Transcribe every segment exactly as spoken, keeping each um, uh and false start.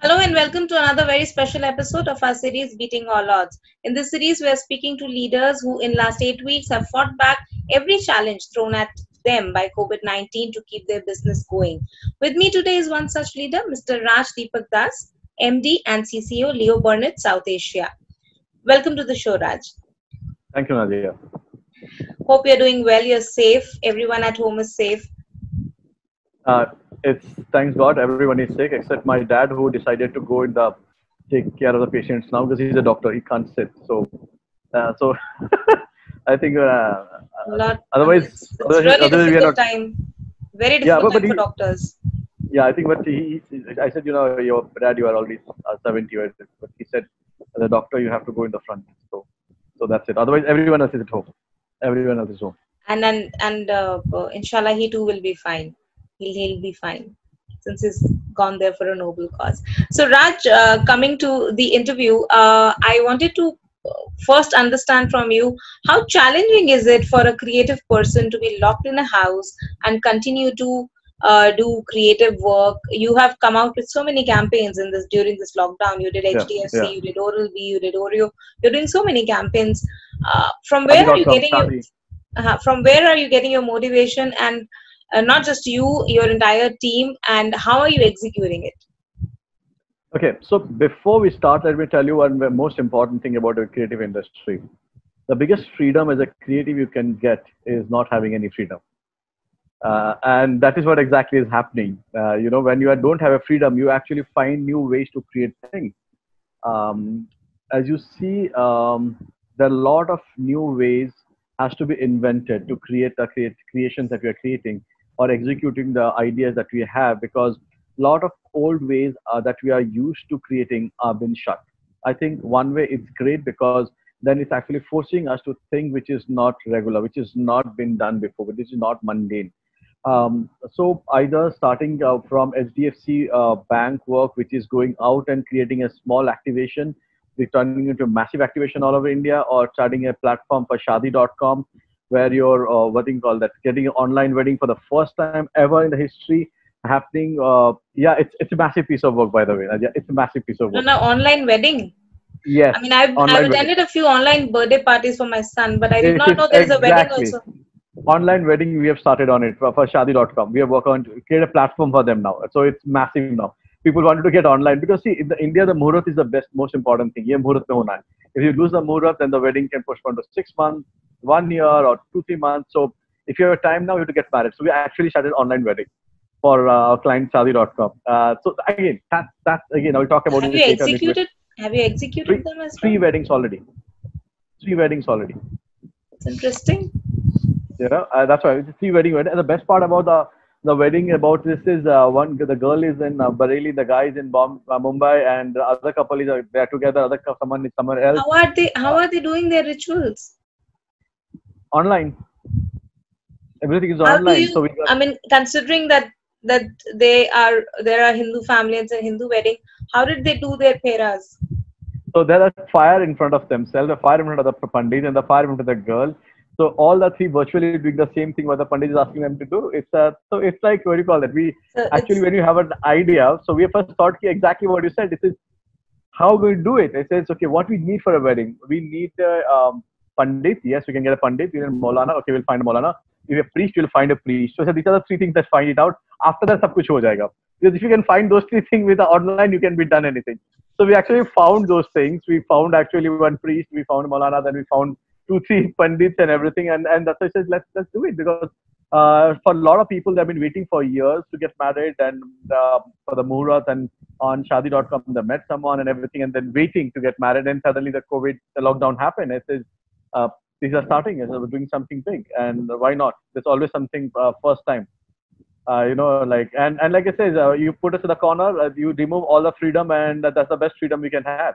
Hello and welcome to another very special episode of our series Beating All Odds. In this series, we are speaking to leaders who in last eight weeks have fought back every challenge thrown at them by COVID nineteen to keep their business going. With me today is one such leader, Mister Raj Deepak Das, M D and C C O, Leo Burnett, South Asia. Welcome to the show, Raj. Thank you, Nadia. Hope you're doing well, you're safe, everyone at home is safe. Uh, it's thanks God everyone is sick except my dad who decided to go in the take care of the patients now because he's a doctor. He can't sit. So, uh, so I think uh, Lot, I mean, otherwise, it's, it's otherwise, really otherwise we are difficult not. time, very Yeah, difficult but, but time he, for doctors. yeah, I think but he, he, I said, you know, your dad, you are already uh, seventy, right? But he said, as a doctor, you have to go in the front. So, so that's it. Otherwise, everyone else is at home. Everyone else is home. and and and uh, uh, inshallah he too will be fine. He'll, he'll be fine since he's gone there for a noble cause. So Raj, uh, coming to the interview, uh, I wanted to uh, first understand from you, how challenging is it for a creative person to be locked in a house and continue to uh, do creative work? You have come out with so many campaigns in this during this lockdown. You did Yeah, yeah. H D F C, you did Oral B, you did Oreo. You're doing so many campaigns. Uh, from where Shadi are dot you com, getting your Shadi. uh, from where are you getting your motivation, and uh, not just you, your entire team, and how are you executing it? Okay, so before we start, let me tell you one the most important thing about the creative industry. The biggest freedom as a creative you can get is not having any freedom. Uh, and that is what exactly is happening. Uh, you know, when you don't have a freedom, you actually find new ways to create things. Um, as you see, um, there are a lot of new ways has to be invented to create the create creations that we are creating or executing the ideas that we have because a lot of old ways uh, that we are used to creating are been shut. I think one way it's great because then it's actually forcing us to think which is not regular, which is not been done before, which is not mundane. Um, so either starting uh, from H D F C uh, bank work, which is going out and creating a small activation, turning into a massive activation all over India, or starting a platform for Shadi dot com, where you're uh, what do you call that, getting an online wedding for the first time ever in the history happening. Uh, yeah, it's it's a massive piece of work, by the way. Nadia. It's a massive piece of No, work. no, online wedding. Yes, I mean, I've I've online wedding. attended a few online birthday parties for my son, but I did It not is know there is a wedding exactly. also. Online wedding we have started on it for, for Shadi dot com. We have worked on to create a platform for them now. So it's massive now. People wanted to get online because see in the India the muhurat is the best most important thing. Ye muhurat mein hona hai. If you lose the muhurat, then the wedding can postpone to six months, one year, or two three months. So if you have time now, you have to get married. So we actually started online wedding for uh, our client Shadi dot com. Uh, so again, that's that's again I'll talk about Have you it later a little bit. executed? Have you executed Three them as well? three weddings already. Three weddings already. It's interesting. You know, uh, that's why it's a three-wedding wedding. And the best part about the the wedding about this is uh, one the girl is in uh, Bareilly, the guy is in Bom- uh, Mumbai, and the other couple is uh, they are together. Other cou- someone is somewhere else. How are they? How Uh, are they doing their rituals? online, everything is How do online. So you? we got I mean, considering that that they are there are Hindu family and it's a Hindu wedding, how did they do their peras? so there are fire in front of themselves, the fire in front of the pandit, and the fire in front of the girl. So all the three virtually doing the same thing what the pandit is asking them to do. It's uh, so it's like what do you call that? We So actually it's when you have an idea, so we first thought ki exactly what you said. This is how we do it. It says, okay, what we need for a wedding? We need a um, pandit. Yes, we can get a pandit. We need a Maulana. Okay, we'll find a Maulana. If a priest, we'll find a priest. So, so these are the three things that find it out. After that, sab kuch ho jayega. Because if you can find those three things with the online, you can be done anything. So we actually found those things. We found actually one priest. We found Maulana. Then we found two, three pandits and everything. And and that's why I said, let's let's do it because uh, for a lot of people, they've been waiting for years to get married and uh, for the muhurat and on Shadi dot com, they met someone and everything, and then waiting to get married. And suddenly the COVID, the lockdown happened. It says, uh, these are starting, and we're doing something big, and why not? There's always something uh, first time, uh, you know, like and and like I said, uh, you put us in the corner, uh, you remove all the freedom, and that's the best freedom we can have.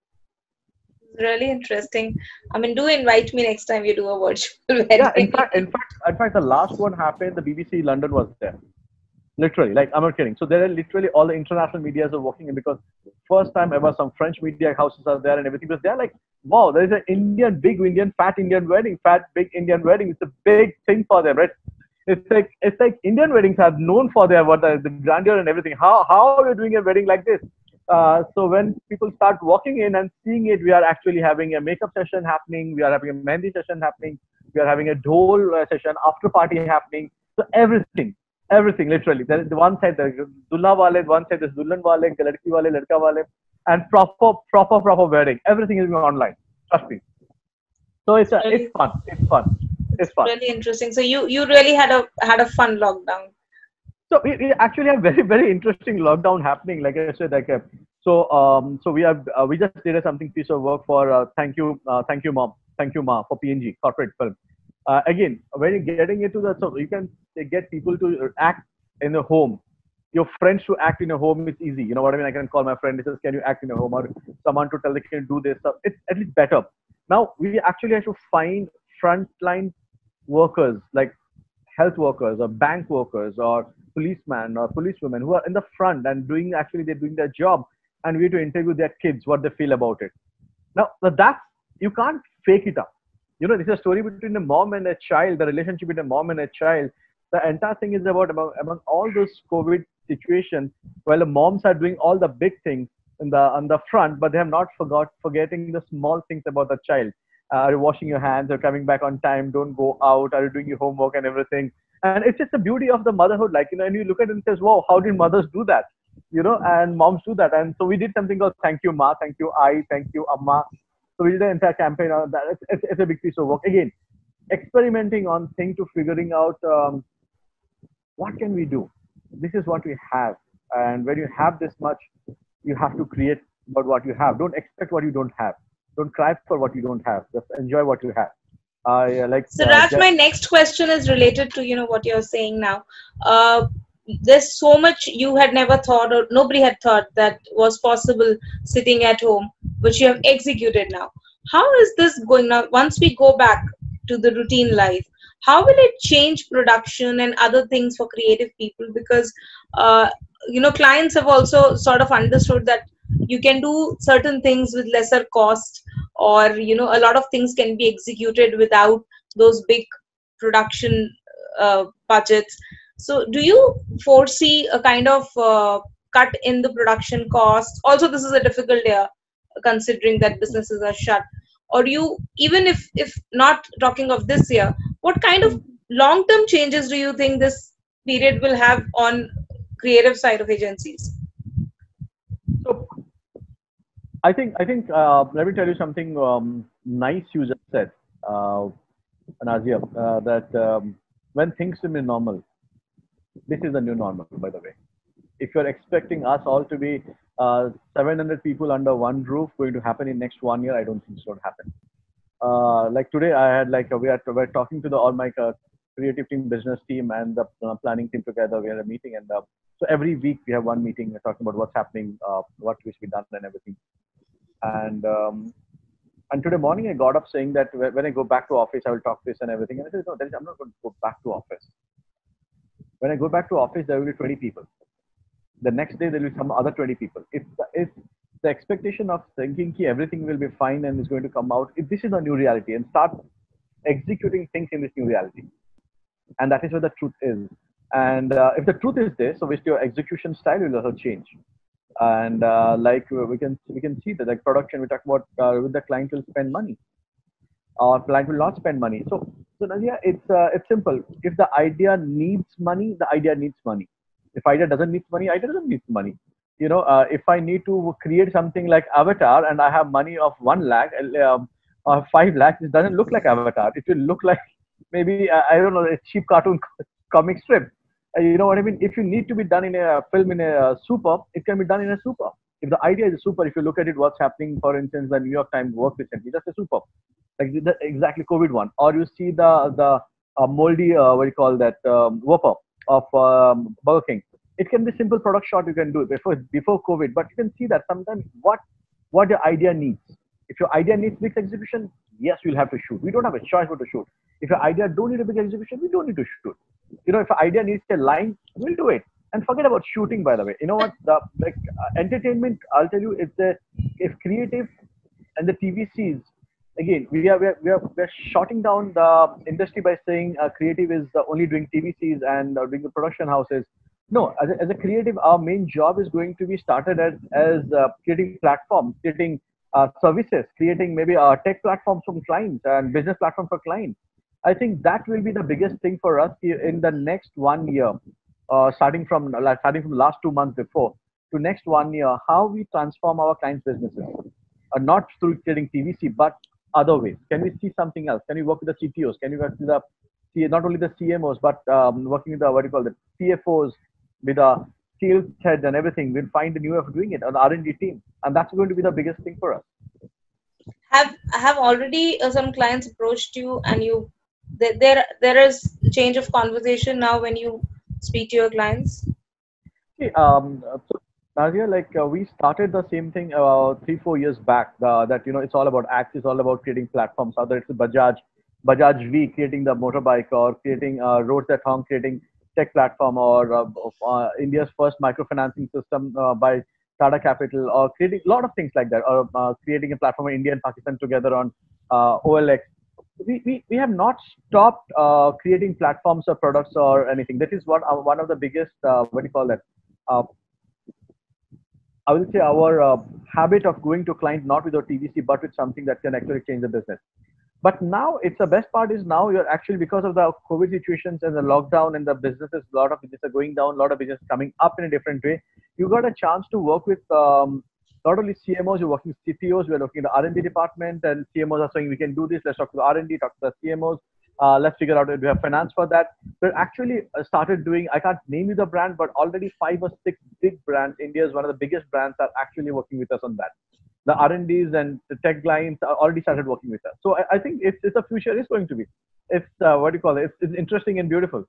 really interesting. I mean, do invite me next time you do a virtual Yeah, in wedding. fact, in fact, in fact, the last one happened. The B B C London was there. Literally, like I'm not kidding. So there are literally all the international medias are working in because first time ever some French media houses are there and everything because they're like, wow, there is an Indian, big Indian, fat Indian wedding, fat big Indian wedding. It's a big thing for them, right? It's like it's like Indian weddings are known for their what the, the grandeur and everything. How how are you doing a wedding like this? Uh, so when people start walking in and seeing it, we are actually having a makeup session happening. We are having a mehndi session happening. We are having a dhol uh, session, after party happening. So everything, everything, literally. There is the one side, the dulha wale, one side is dulhan wale, ladki wale, ladka wale, and proper, proper, proper wedding. Everything is online. Trust me. So it's a, it's Really, fun. It's fun. it's It's fun. really interesting. So you you really had a had a fun lockdown. So we, we actually have very very interesting lockdown happening. Like I said, like uh, so um so we have uh, we just did a something piece of work for uh, thank you uh, thank you mom thank you ma for P N G corporate film. Uh, again, when you're getting into that, so you can get people to act in the home. Your friends to act in a home is easy. You know what I mean? I can call my friend. He says, "Can you act in a home?" Or someone to tell they can do this. So it's at least better. Now we actually have to find frontline workers like health workers or bank workers or policemen or policewomen who are in the front and doing actually they're doing their job, and we have to interview their kids what they feel about it. Now that's you can't fake it up. You know, this is a story between a mom and a child, the relationship between a mom and a child. The entire thing is about among, among all those COVID situations, while the moms are doing all the big things in the on the front, but they have not forgot forgetting the small things about the child. Uh, are you washing your hands? Are you coming back on time? Don't go out. Are you doing your homework and everything? And it's just the beauty of the motherhood. Like, you know, and you look at it and says, wow, how did mothers do that? You know, and moms do that. And so we did something called Thank You Ma, Thank You I, Thank You Amma. So we did an entire campaign on that. It's, it's, it's a big piece of work. Again, experimenting on thing to figuring out um, what can we do. This is what we have. And when you have this much, you have to create about what you have. Don't expect what you don't have. Don't cry for what you don't have. Just enjoy what you have. I uh, like So uh, Raj, my next question is related to you know what you're saying now. Uh, there's so much you had never thought or nobody had thought that was possible sitting at home, which you have executed now. How is this going now? Once we go back to the routine life, how will it change production and other things for creative people? Because uh, you know clients have also sort of understood that you can do certain things with lesser cost, or you know a lot of things can be executed without those big production uh, budgets. So do you foresee a kind of uh, cut in the production cost? Also, this is a difficult year considering that businesses are shut. Or you, even if if not talking of this year, what kind of long term changes do you think this period will have on creative side of agencies? so I think I think uh, let me tell you something um, nice you just said, uh, Nazia, uh, that um, when things will be normal, this is the new normal, by the way. If you're expecting us all to be uh, seven hundred people under one roof going to happen in next one year, I don't think it's going to happen. Uh, like today, I had like uh, we are we're talking to the all my uh, creative team, business team, and the uh, planning team together. We had a meeting, and uh, so every week we have one meeting. We're talking about what's happening, uh, what should be done, and everything. And um, and today morning I got up saying that when I go back to office, I will talk this and everything. And I said, no, I'm not going to go back to office. When I go back to office, there will be twenty people. The next day, there will be some other twenty people. If the, if the expectation of thinking that everything will be fine and is going to come out, if this is a new reality, and start executing things in this new reality. And that is where the truth is. And uh, if the truth is this, so which your execution style will also change. And uh, like we can we can see that like production, we talk about uh, with the client will spend money, or client will not spend money. So so Nadia, it's uh, it's simple. If the idea needs money, the idea needs money. If idea doesn't need money, idea doesn't need money. You know, uh, if I need to create something like Avatar and I have money of one lakh um, or five lakhs, it doesn't look like Avatar. It will look like maybe uh, I don't know, a cheap cartoon comic strip. Uh, you know what I mean? If you need to be done in a film in a super, it can be done in a super. If the idea is a super, if you look at it, what's happening, for instance, the New York Times work recently, that's a super, like the, exactly COVID one. Or you see the the uh, moldy, uh, what do you call that, um, Whopper of um, Burger King. It can be simple product shot you can do it before before COVID, but you can see that sometimes what what your idea needs. If your idea needs big execution, yes, you'll have to shoot. We don't have a choice but to shoot. If your idea don't need a big execution, we don't need to shoot. You know, if an idea needs a line, we'll do it. And forget about shooting, by the way. You know what? The like uh, entertainment, I'll tell you, it's a if creative and the T V Cs. Again, we are we are we are, we are shutting down the industry by saying uh, creative is uh, only doing T V Cs and uh, doing the production houses. No, as a, as a creative, our main job is going to be started as as uh, creating platforms, creating uh, services, creating maybe uh, tech platforms from clients and business platform for clients. I think that will be the biggest thing for us here in the next one year, uh, starting from like starting from the last two months before to next one year, how we transform our clients' businesses, uh, not through creating T V C, but other ways. Can we see something else? Can we work with the C T Os? Can we work with the C- not only the C M Os, but um, working with the what do you call the C F Os, with the sales heads and everything? We'll find a new way of doing it, an R and D team, and that's going to be the biggest thing for us. Have have already uh, some clients approached you, and you there there there is change of conversation now when you speak to your clients? See, um, uh, so Nazia, like uh, we started the same thing uh, three, four years back. Uh, that you know, it's all about apps. It's all about creating platforms. Whether it's Bajaj, Bajaj V creating the motorbike, or creating uh, roads at home, creating tech platform, or uh, uh, India's first microfinancing system uh, by Tata Capital, or creating a lot of things like that, or uh, creating a platform of India and Pakistan together on uh, O L X. We, we, we have not stopped uh, creating platforms or products or anything. That is what uh, one of the biggest uh, what do you call that? Uh, I will say our uh, habit of going to client not with our T V C but with something that can actually change the business. But now it's the best part is now you're actually because of the COVID situations and the lockdown and the businesses, a lot of businesses are going down, a lot of business coming up in a different way. You got a chance to work with um, not only C M Os, you're working with C T Os, we're looking at the R and D department, and C M Os are saying we can do this. Let's talk to the R and D, talk to the C M Os. Uh, let's figure out if we have finance for that. But actually uh, started doing, I can't name you the brand, but already five or six big brands. India is one of the biggest brands are actually working with us on that. The R and Ds and the tech clients are already started working with us. So I, I think it's, it's a future is going to be. It's uh, what do you call it? It's, it's interesting and beautiful.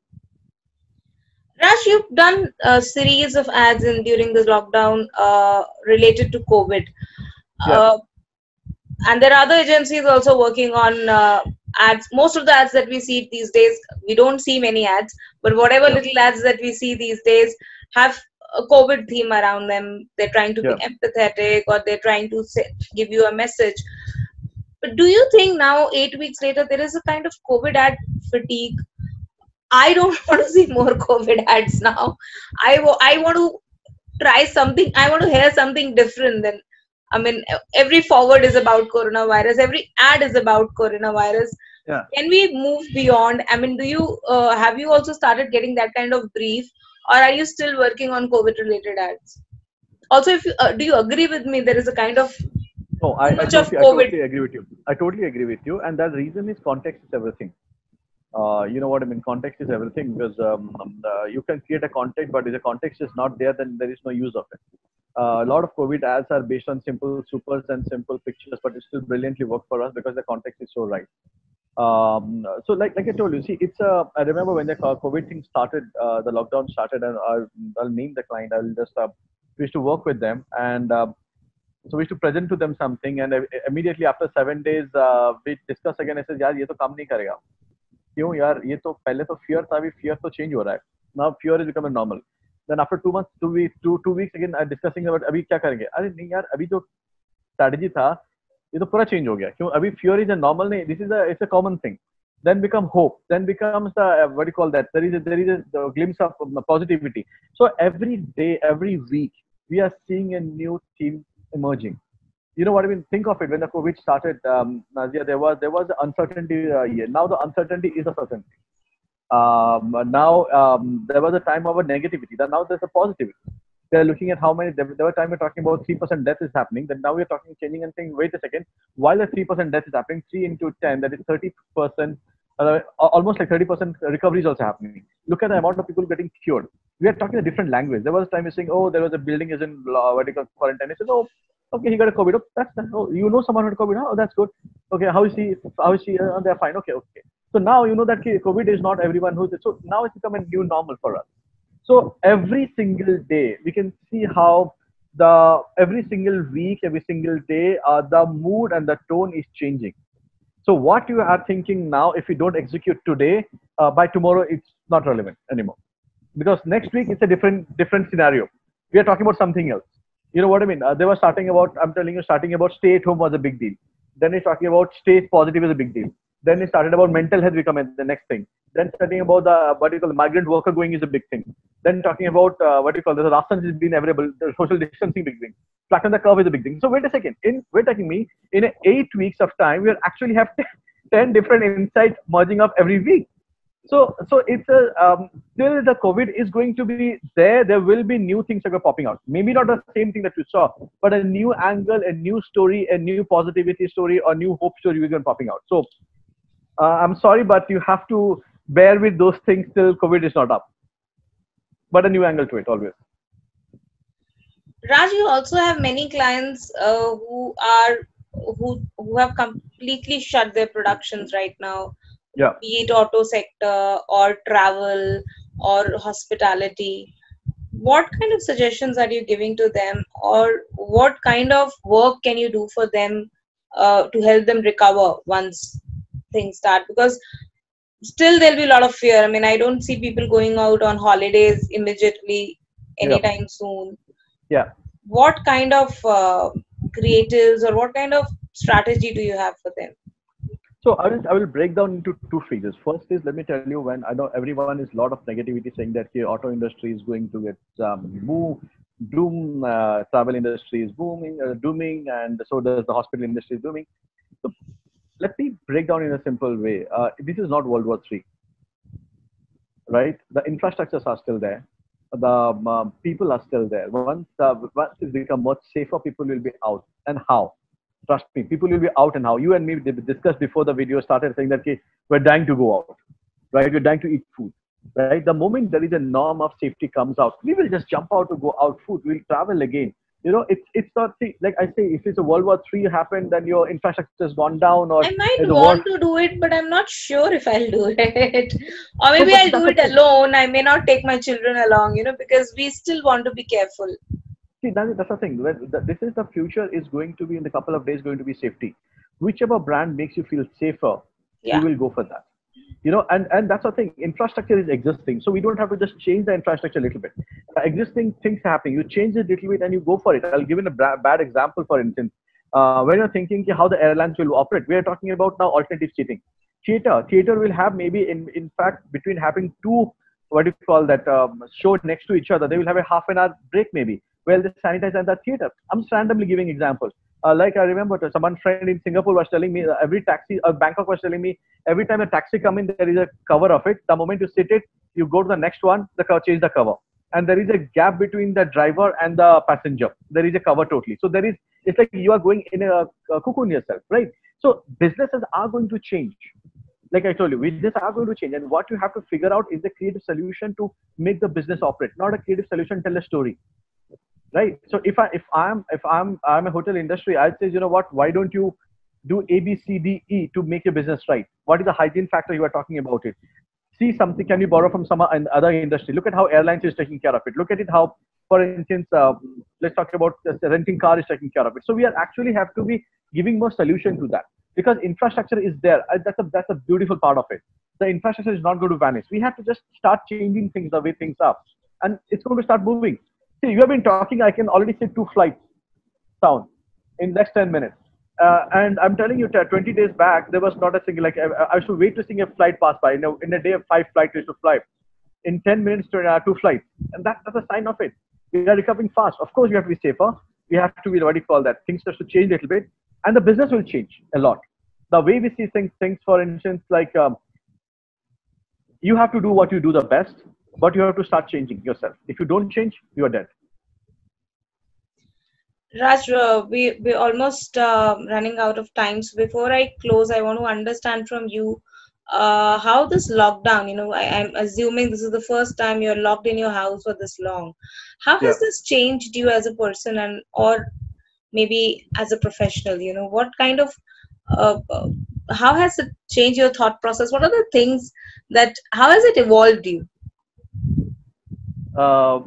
Raj, you've done a series of ads in during the lockdown uh, related to COVID. Yeah. Uh, and there are other agencies also working on uh, ads. Most of the ads that we see these days, we don't see many ads, but whatever Yeah. little ads that we see these days have a COVID theme around them. They're trying to be Yeah. empathetic, or they're trying to say, give you a message. But do you think now, eight weeks later, there is a kind of COVID ad fatigue? I don't want to see more COVID ads now. I, wa- I want to try something. I want to hear something different than, I mean, every forward is about coronavirus. Every ad is about coronavirus. Yeah. Can we move beyond? I mean, do you uh, have you also started getting that kind of brief, or are you still working on COVID related ads? Also, if you uh, do you agree with me, there is a kind of No, too I, I much of totally, I COVID. totally agree with you. I totally agree with you. And that reason is context is everything. Uh, you know what I mean? Context is everything because um, um, uh, you can create a context, but if the context is not there, then there is no use of it. Uh, a lot of COVID ads are based on simple supers and simple pictures, but it still brilliantly work for us because the context is so right. Um, so like like I told you, see, it's a. I remember when the COVID thing started, uh, the lockdown started, and I'll, I'll name the client. I'll just uh, we used to work with them, and uh, so we used to present to them something, and uh, immediately after seven days, uh, we discuss again. I said, यार ये तो काम नहीं करेगा. क्यों यार ये तो पहले तो fear था, अभी fear तो change हो रहा है. Now fear is becoming normal. Then after two months, two weeks, two two weeks again, uh, discussing about अभी क्या करेंगे? अरे नहीं यार, अभी जो strategy था, ये तो पूरा change हो गया. क्यों? अभी fear is a normal नहीं. This is a it's a common thing. Then become hope. Then becomes the uh, what do you call that? There is a, there is a, a glimpse of um, positivity. So every day, every week, we are seeing a new theme emerging. You know what I mean? Think of it when the COVID started, um, Nazia, there was there was the uncertainty uh, here. Now the uncertainty is a certainty. Um, now um, there was a time of a negativity. Then now there's a positivity. They're looking at how many. There were time we're talking about three percent death is happening. Then now we're talking changing and saying, wait a second. While the three percent death is happening, three into ten, that is thirty percent. Uh, almost like thirty percent recovery is also happening. Look at the amount of people getting cured. We are talking a different language. There was a time you're saying, oh, there was a building is in uh, what do you call quarantine. I said, oh, okay, he got a COVID. Oh, that's oh, you know someone who had COVID. Oh, that's good. Okay, how is he? How is she? Uh, they're fine. Okay, okay. So now you know that COVID is not everyone who's. So now it's become a new normal for us. So every single day we can see how the every single week, every single day, uh, the mood and the tone is changing. So what you are thinking now, if you don't execute today, uh, by tomorrow it's not relevant anymore, because next week it's a different different scenario. We are talking about something else. You know what I mean? Uh, they were starting about. I'm telling you, starting about stay at home was a big deal. Then they're talking about stay positive is a big deal. Then it started about mental health becoming the next thing. Then starting about the what you call the migrant worker going is a big thing. Then talking about uh, what you call the rations is being available, the social distancing big thing. Flatten the curve is a big thing. So wait a second. In wait taking me in a eight weeks of time, we actually have ten different insights merging up every week. So, so it's a um, still the COVID is going to be there. There will be new things that are popping out. Maybe not the same thing that you saw, but a new angle, a new story, a new positivity story, or new hope story is going popping out. So, uh, I'm sorry, but you have to bear with those things till COVID is not up. But a new angle to it always. Raj, you also have many clients uh, who are who who have completely shut their productions right now. Yeah. Be it auto sector or travel or hospitality. What kind of suggestions are you giving to them, or what kind of work can you do for them uh, to help them recover once things start? Because still there'll be a lot of fear. I mean, I don't see people going out on holidays immediately anytime Yeah. soon. Yeah. What kind of uh, creatives or what kind of strategy do you have for them? So I will I will break down into two phases. First is, let me tell you, when I know everyone is a lot of negativity saying that the auto industry is going to get um, boom, doom, uh, travel industry is booming, uh, dooming, and so does the hospital industry is booming. So let me break down in a simple way. Uh, this is not World War Three, right? The infrastructures are still there. The um, people are still there. Once uh, once it become much safer, people will be out. And how? Trust me, people will be out and how. You and me discussed before the video started saying that okay, we're dying to go out, right? We're dying to eat food, right? The moment there is a norm of safety comes out, we will just jump out to go out food. We'll travel again. You know, it's it's not like I say, if it's a World War Three happened, then your infrastructure has gone down, or I might the want war. to do it, but I'm not sure if I'll do it. Or No, maybe but I'll do that's the it thing. alone. I may not take my children along, you know, because we still want to be careful. See, that, that's the thing. When the- This is the future is going to be in a couple of days going to be safety. Whichever brand makes you feel safer, you Yeah. will go for that. You know, and, and that's the thing. Infrastructure is existing. So we don't have to just change the infrastructure a little bit. Uh, existing things happening. You change it a little bit and you go for it. I'll give you a bra- bad example, for instance. Uh, when you're thinking ki how the airlines will operate, we are talking about now alternative seating. Theater. Theater will have maybe, in, in fact, between having two, what do you call that, um, show next to each other, they will have a half an hour break maybe. Well, they sanitize in the theater. I'm just randomly giving examples. Uh, like I remember someone friend in Singapore was telling me uh, every taxi, uh, Bangkok was telling me every time a taxi come in, there is a cover of it. The moment you sit it, you go to the next one, the cover, change the cover. And there is a gap between the driver and the passenger. There is a cover totally. So there is, it's like you are going in a, a cocoon yourself, right? So businesses are going to change. Like I told you, business are going to change. And what you have to figure out is the creative solution to make the business operate, not a creative solution, tell a story. Right. So if I if I'm if I'm I'm a hotel industry, I'd say, you know what, why don't you do A, B, C, D, E to make your business right? What is the hygiene factor you are talking about it? See something, can you borrow from some other industry? Look at how airlines is taking care of it. Look at it how, for instance, uh, let's talk about uh, renting car is taking care of it. So we are actually have to be giving more solution to that, because infrastructure is there. Uh, That's a that's a beautiful part of it. The infrastructure is not going to vanish. We have to just start changing things the way things are, and it's going to start moving. See, you have been talking. I can already see two flights sound in next ten minutes. Uh, and I'm telling you, twenty days back, there was not a single, like, I, I should wait to see a flight pass by. You know, in a day, five flights used to fly. In ten minutes, to, uh, two flights. And that, that's a sign of it. We are recovering fast. Of course, we have to be safer. We have to be, what do you call that? Things just to change a little bit. And the business will change a lot. The way we see things, things for instance, like, um, you have to do what you do the best, but you have to start changing yourself. If you don't change, you are dead. Raj, uh, we we're almost uh, running out of time. So before I close, I want to understand from you uh, how this lockdown. You know, I, I'm assuming this is the first time you're locked in your house for this long. How Yeah. has this changed you as a person, and or maybe as a professional? You know, what kind of uh, uh, how has it changed your thought process? What are the things that how has it evolved you? Uh,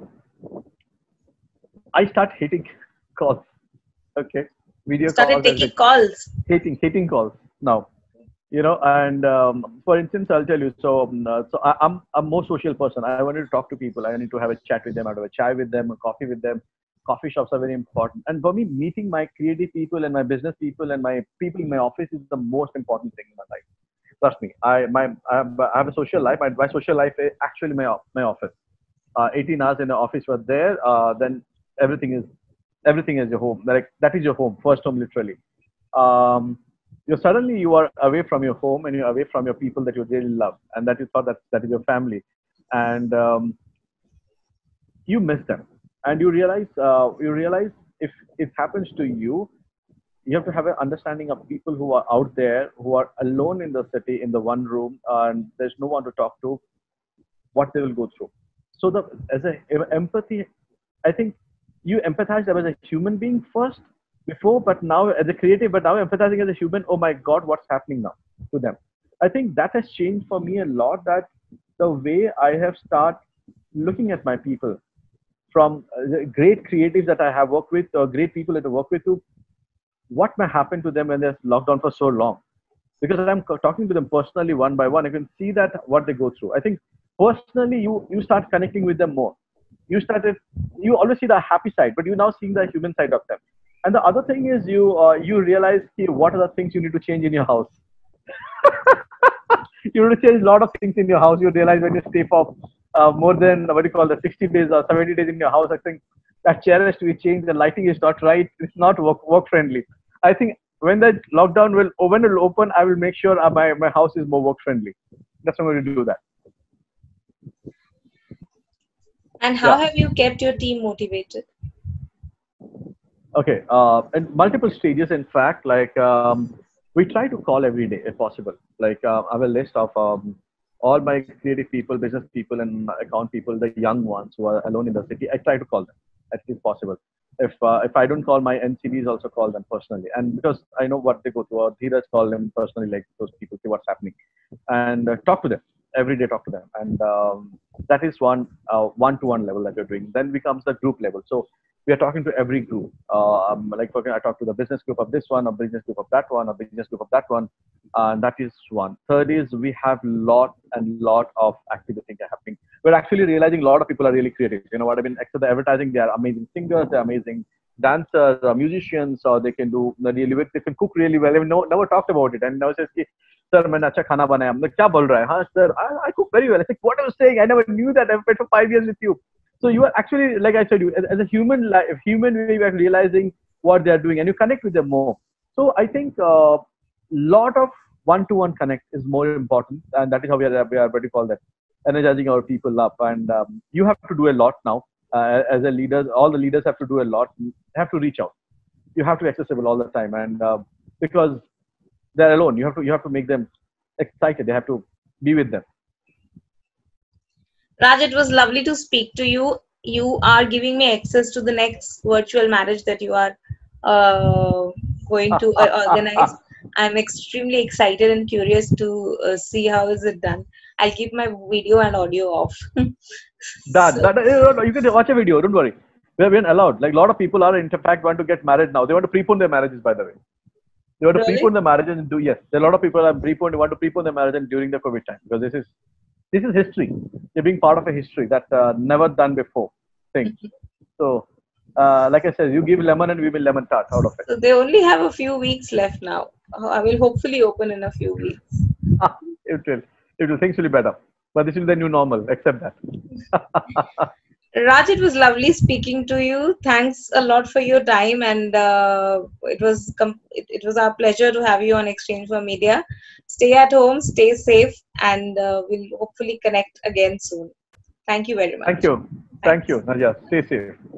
I start hating calls. Okay. You Video started calls and taking like calls. hating, hating calls now. You know, and um, for instance, I'll tell you. So, um, uh, so I, I'm I'm more social person. I wanted to talk to people. I need to have a chat with them. I have a chai with them, a coffee with them. Coffee shops are very important. And for me, meeting my creative people and my business people and my people in my office is the most important thing in my life. Trust me. I my I have, I have a social life. My, my social life is actually my my office. Uh, eighteen hours in the office were there. Uh, then everything is everything is your home. Like that is your home, first home, literally. Um, you suddenly you are away from your home and you're away from your people that you really love and that you thought that that is your family, and um, you miss them, and you realize uh, you realize if it happens to you, you have to have an understanding of people who are out there who are alone in the city in the one room and there's no one to talk to, what they will go through. So the as a empathy, I think you empathize them as a human being first before, but now as a creative, but now empathizing as a human. Oh my God, what's happening now to them? I think that has changed for me a lot. That the way I have started looking at my people, from uh, great creatives that I have worked with, or great people that I work with, to what may happen to them when they're locked down for so long. Because I'm talking to them personally one by one, I can see that what they go through. I think personally, you you start connecting with them more. You started, you always see the happy side, but you now seeing the human side of them. And the other thing is you uh, you realize ki, what are the things you need to change in your house. You need to change a lot of things in your house. You realize when you stay for uh, more than what do you call the sixty days or seventy days in your house, I think that chair has to be changed. The lighting is not right. It's not work work friendly. I think when the lockdown will when it will open, I will make sure uh, my my house is more work friendly. That's why I'm going to do that. And how yeah. have you kept your team motivated? Okay, uh, in multiple stages. In fact, like um, we try to call every day if possible. Like uh, I have a list of um, all my creative people, business people, and account people, the young ones who are alone in the city. I try to call them as is possible. If uh, if I don't call my N C Bs, also call them personally, and because I know what they go through, or Dheeraj call them personally, like those people, see what's happening, and uh, talk to them every day. Talk to them, and um, that is one uh, one-to-one level that you're doing. Then becomes the group level. So we are talking to every group. Uh, um, like I talk to the business group of this one, a business group of that one, a business group of that one, and that is one. Third is we have lot and lot of activity happening. We're actually realizing a lot of people are really creative. You know what I mean? Except the advertising, they are amazing singers, they're amazing dancers, or musicians, or they can do really well. They can cook really well. I mean, no, never talked about it, and now says, "Sir, मैंने अच्छा खाना बनाया." I'm like, "क्या बोल रहा है?" "हाँ, sir, I, I cook very well." I said, "What are you saying? I never knew that. I've been for five years with you." So you are actually, like I said, you as, as a human, life, human, you are realizing what they are doing, and you connect with them more. So I think a uh, lot of one-to-one connect is more important, and that is how we are, we are what do you call that, energizing our people up. And um, you have to do a lot now uh, as a leader. All the leaders have to do a lot. You have to reach out. You have to be accessible all the time, and uh, because they're alone, you have to you have to make them excited. They have to be with them. Raj, it was lovely to speak to you. You are giving me access to the next virtual marriage that you are uh, going to uh, organize. I'm extremely excited and curious to uh, see how is it done. I'll keep my video and audio off. that, so, that you can watch a video. Don't worry. We have been allowed. Like a lot of people are in fact want to get married now. They want to prepone their marriages, by the way. They want to really? prepone the marriages and do yes. There are a lot of people are prepone. They want to prepone their marriage during the COVID time because this is this is history. They're being part of a history that uh, never done before thing. So, uh, like I said, you give lemon and we will lemon tart out of it. So they only have a few weeks left now. I will hopefully open in a few weeks. it will. It will. Things will be better. But this is the new normal. Accept that. Raj, it was lovely speaking to you. Thanks a lot for your time, and uh, it was it, it was our pleasure to have you on Exchange for Media. Stay at home, stay safe, and uh, we'll hopefully connect again soon. Thank you very much. Thank you. Thank Thanks. you, Nadia. Stay safe.